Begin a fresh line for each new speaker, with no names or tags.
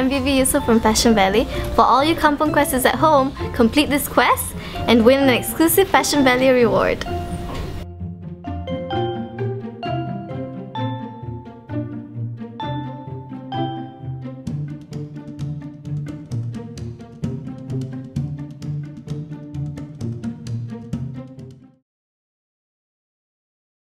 I'm Vivy Yusof from FashionValet. For all you kampung questers at home, complete this quest and win an exclusive FashionValet reward.